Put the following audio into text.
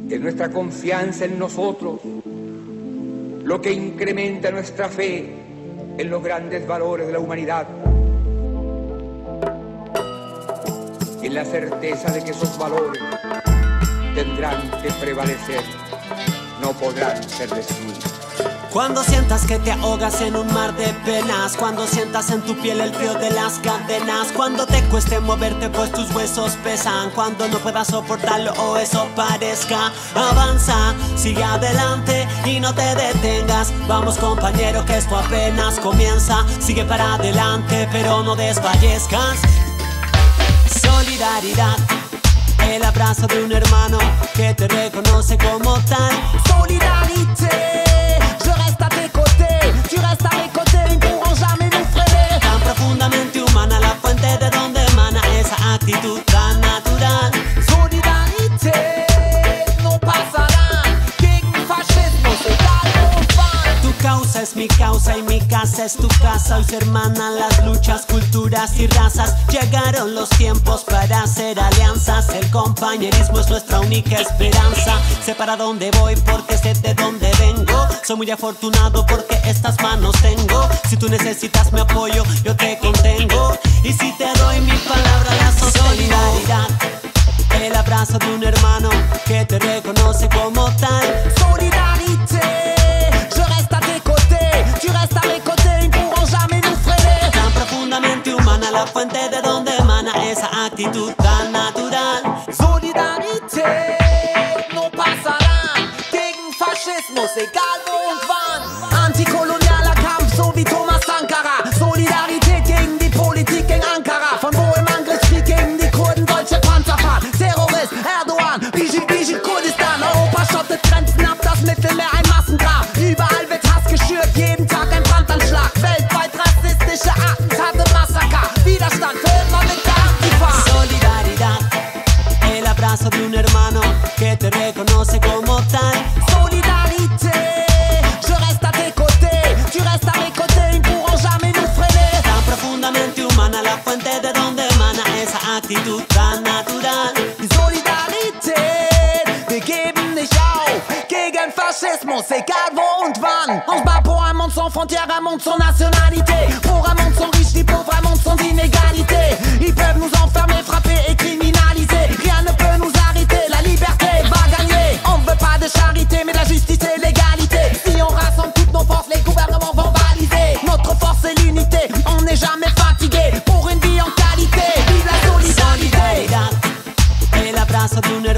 Es nuestra confianza en nosotros lo que incrementa nuestra fe en los grandes valores de la humanidad. Y en la certeza de que esos valores tendrán que prevalecer, no podrán ser destruidos. Cuando sientas que te ahogas en un mar de penas, cuando sientas en tu piel el frío de las cadenas, cuando te cueste moverte pues tus huesos pesan, cuando no puedas soportarlo o eso parezca, avanza, sigue adelante y no te detengas. Vamos compañero que esto apenas comienza, sigue para adelante pero no desfallezcas. Solidaridad, el abrazo de un hermano que te reconoce como tal. Solidarité, je reste à tes côtés, tu restes à mes côtés, ils pourront jamais nous freiner. Tan profundamente humana la fuente de donde emana esa actitud tan natural. Solidarité, no pasarán gegen Faschismus, egal wo van. Tu causa es mi causa y mi casa es tu casa. Hoy se hermanan las luchas, culturas y razas. Llegaron los tiempos para hacer alianzas. El compañerismo es nuestra única esperanza. Sé para dónde voy porque sé de dónde vengo. Soy muy afortunado porque estas manos tengo. Si tú necesitas mi apoyo, yo te contengo. Y si te doy mi palabra, la sostengo. Solidaridad, el abrazo de un hermano que te reconoce como tal. Solidarité, je reste à tes côtés, tu restes à mes côtés, ils pourront jamais nous freiner. Tan profundamente humana la fuente de donde emana esa actitud tan natural. Solidarität, no pasarán gegen Faschismus, egal wo und wann. Antikolonialer Kampf, so wie Thomas Sankara. Solidarität gegen die Politik in Ankara. Von wo im Angriffskrieg gegen die Kurden deutsche Panzer fahren. Terrorist, Erdogan, Biji, Kurdistan. Europa schottet Grenzen ab, das Mittelmeer ein Massengrab. Überall wird Hass geschürt, jeden Tag ein Brandanschlag. Weltweit rassistische Attentate, Massaker. Widerstand für immer mit der Antifa. Solidaridad, el abrazo de un hermano que te reconoce como tal. Solidarité, je reste à tes côtés, tu restes à mes côtés, ils pourront jamais nous freiner. Tan profundamente humana la fuente de donde emana esa actitud tan natural. Solidarität, wir geben nicht auf gegen Faschismus, egal wo und wann. On se bat pour un monde sans frontières, un monde sans nationalité. Pour un monde sans riches ni pauvres, un monde sans inégalité. Ils peuvent nous enfermer, frapper et criminaliser. Rien ne peut nous arrêter, la liberté va gagner. On ne veut pas de charité, mais de la justice et l'égalité. Si on rassemble toutes nos forces, les gouvernements vont baliser. Notre force c'est l'unité, on n'est jamais fatigué. Pour une vie en qualité, vive la solidarité. Solidaridad, el abrazo de un